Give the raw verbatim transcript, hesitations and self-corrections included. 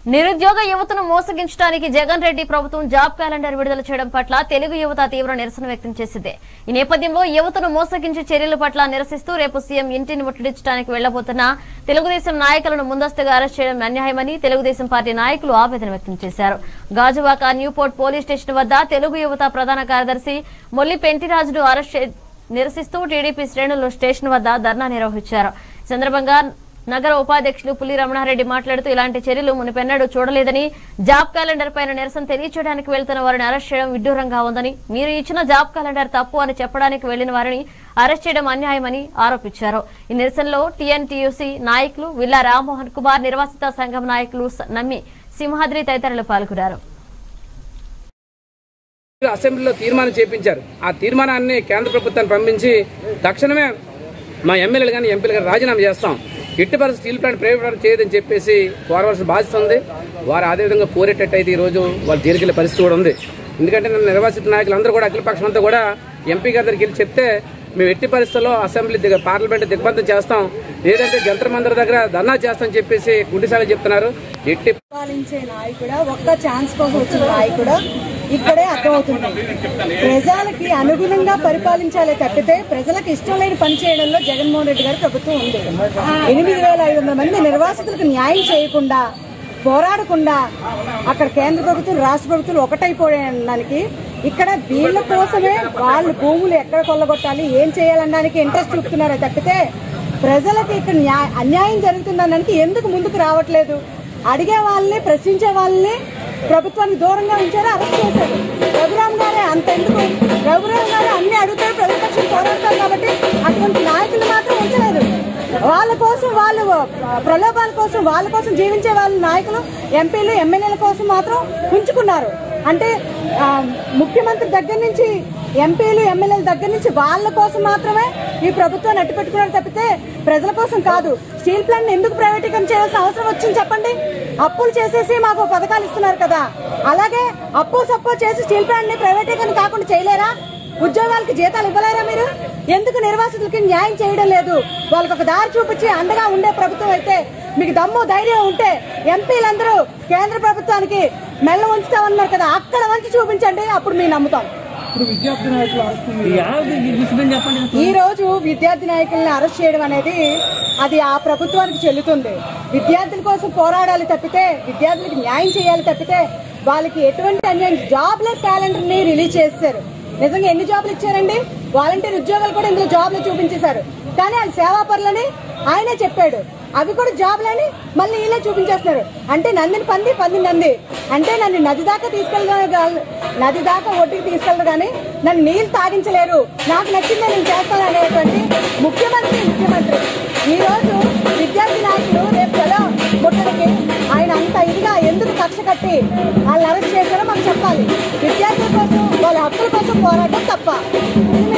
నిరుద్యోగ యువతను మోసగించడానికి జగన్ రెడ్డి ప్రభుత్వం జాబ్ క్యాలెండర్ విడుదల చేయడం పట్ల తెలుగు యువత తీవ్ర నిరసన వ్యక్తం చేసింది. ఈ నేపథ్యంలో యువతను మోసగించే చర్యల పట్ల నిరసిస్తూ రేపు సీఎం ఇంటిని ముట్టడించడానికి వెళ్లబోతున్న తెలుగుదేశం నాయకులను ముందస్తుగా అరెస్ట్ చేయడం అన్యాయమని తెలుగుదేశం పార్టీ నాయకులు ఆవేదన వ్యక్తం చేశారు. గాజువాక న్యూపోర్ట్ పోలీస్ స్టేషన్ వద్ద తెలుగు యువత ప్రధాన కార్యదర్శి మొల్లి పెంటిరాజును అరెస్ట్ నిరసిస్తూ టీడీపీ శ్రేణులు స్టేషన్ వద్ద ధర్నా నిర్వహించారు. ఈ సందర్భంగా నగర ఉపాధ్యక్షులు పుల్లి రమణారెడ్డి మాట్లాడుతూ ఇలాంటి చర్యలు మునిపెన్నడూ చూడలేదని, జాబ్ క్యాలెండర్ పైన నిరసన తెలియచేయడానికి వెళ్తున్న వారిని అరెస్ట్ చేయడం విడ్డూరంగా ఉందని, మీరు ఇచ్చిన జాబ్ క్యాలెండర్ తప్పు అని చెప్పడానికి వెళ్లిన వారిని అరెస్ట్ చేయడం అన్యాయమని ఆరోపించారు. ఈ నిరసనలో టీఎన్టీయూసీ నాయకులు విల్లా రామ్మోహన్ కుమార్, నిర్వాసిత సంఘం నాయకులు నమ్మి సింహాద్రి తదితరులు పాల్గొన్నారు. అసెంబ్లీలో తీర్మానం చేపించారు. ఆ తీర్మానాన్ని కేంద్ర ప్రభుత్వాన్ని పంపించి తక్షణమే మా ఎమ్మెల్యేలు కానీ ఎంపీలు కానీ రాజీనామా చేస్తాం, ఎట్టి పరిస్థితి స్టీల్ ప్లాంట్ ప్రైవేట్ చేయదని చెప్పేసి కోరవలసిన బాధ్యత ఉంది. వారు అదేవిధంగా కోరేటట్టు అయితే ఈ రోజు వాళ్ళు జైలుకెళ్లే పరిస్థితి కూడా ఉంది. ఎందుకంటే నేను నిర్వాసిత నాయకులు అందరూ కూడా అఖిలపక్షం అంతా కూడా ఎంపీ గారి దగ్గరికి వెళ్ళి చెప్తే మేము ఎట్టి పరిస్థితుల్లో అసెంబ్లీ దగ్గర పార్లమెంట్ దిగ్బంధం చేస్తాం, లేదంటే జంతర్ మందర్ దగ్గర ధర్నా చేస్తామని చెప్పేసి గుండెసాగా చెప్తున్నారు. ఎట్టి పాలించే నాయకుడా, ఒక్క ఛాన్స్ కోసం వచ్చిన నాయకుడా ఇక్కడే అర్థమవుతుంది. ప్రజలకి అనుగుణంగా పరిపాలించాలే తప్పితే ప్రజలకు ఇష్టం లేని పని చేయడంలో జగన్మోహన్ రెడ్డి గారి ప్రభుత్వం ఉంది. ఎనిమిది వేల ఐదు వందల మంది నిర్వాసితులకు న్యాయం చేయకుండా, పోరాడకుండా అక్కడ కేంద్ర ప్రభుత్వం రాష్ట్ర ప్రభుత్వం ఒకటైపోయడానికి ఇక్కడ వీళ్ళ కోసమే వాళ్ళు భూములు ఎక్కడ కొల్లగొట్టాలి, ఏం చేయాలనడానికి ఇంట్రెస్ట్ చూపుతున్నారే తప్పితే ప్రజలకు ఇక్కడ అన్యాయం జరుగుతుందనడానికి ఎందుకు ముందుకు రావట్లేదు. అడిగే వాళ్ళని, ప్రశ్నించే వాళ్ళని ప్రభుత్వానికి దూరంగా ఉంచారు, అరెస్ట్ చేశారు. రఘురామ్ గారే అంతెందుకు, రఘురామ్ గారే అన్ని అడుగుతారు, ప్రతిపక్షం పోరాడతారు కాబట్టి అటువంటి నాయకులు మాత్రం ఉంచలేదు. వాళ్ళ కోసం, వాళ్ళు ప్రలోభాల కోసం, వాళ్ళ కోసం జీవించే వాళ్ళ నాయకులు, ఎంపీలు, ఎమ్మెల్యేల కోసం మాత్రం ఉంచుకున్నారు. అంటే ముఖ్యమంత్రి దగ్గర నుంచి ఎంపీలు, ఎమ్మెల్యేల దగ్గర నుంచి వాళ్ళ కోసం మాత్రమే ఈ ప్రభుత్వాన్ని అట్టు పెట్టుకున్నారు తప్పితే ప్రజల కోసం కాదు. స్టీల్ ప్లాంట్ ఎందుకు ప్రైవేటీకరణ చేయాల్సిన అవసరం వచ్చింది చెప్పండి? అప్పులు చేసేసి మాకు పథకాలు ఇస్తున్నారు కదా, అలాగే అప్పు సప్పు చేసి స్టీల్ ప్లాంట్ ని ప్రైవేటీకరణ కాకుండా చేయలేరా? ఉద్యోగాలకు జీతాలు ఇవ్వలేరా? మీరు ఎందుకు నిర్వాసితులకి న్యాయం చేయడం లేదు? వాళ్ళకి ఒక దారి చూపించి అండగా ఉండే ప్రభుత్వం అయితే, మీకు దమ్ము ధైర్యం ఉంటే ఎంపీలందరూ కేంద్ర ప్రభుత్వానికి మెల్ల ఉంచుతామన్నారు కదా, అక్కడ వంచి చూపించండి, అప్పుడు మేము నమ్ముతాం. ఈ రోజు విద్యార్థి నాయకుల్ని అరెస్ట్ చేయడం అనేది అది ఆ ప్రభుత్వానికి చెల్లుతుంది. విద్యార్థుల కోసం పోరాడాలి తప్పితే, విద్యార్థులకు న్యాయం చేయాలి తప్పితే వాళ్ళకి ఎటువంటి అన్యాయం. జాబ్లెస్ క్యాలెండర్ ని రిలీజ్ చేశారు. నిజంగా ఎన్ని జాబ్లు ఇచ్చారండి? వాలంటీర్ ఉద్యోగాలు కూడా ఇందులో జాబ్లు చూపించేశారు. కానీ వాళ్ళు సేవాపరులని ఆయనే చెప్పాడు, అవి కూడా జాబ్లని మళ్ళీ ఇలా చూపించేస్తున్నారు. అంటే నందిని పంది, పంది నంది. అంటే నన్ను నది దాకా తీసుకెళ్ళ నది దాకా ఒడ్డుకి తీసుకెళ్ళరు కానీ నన్ను నీళ్లు తాగించలేరు, నాకు నచ్చిందే నేను చేస్తాను అనేటువంటి ముఖ్యమంత్రి ముఖ్యమంత్రి ఈ రోజు విద్యార్థి నాయకులు రేపు ఎలా ముట్టడికి ఆయన అంత ఇదిగా ఎందుకు కక్ష కట్టి వాళ్ళు అరెస్ట్ చేశారో మాకు చెప్పాలి. విద్యార్థుల కోసం, వాళ్ళ హక్కుల కోసం పోరాటం తప్ప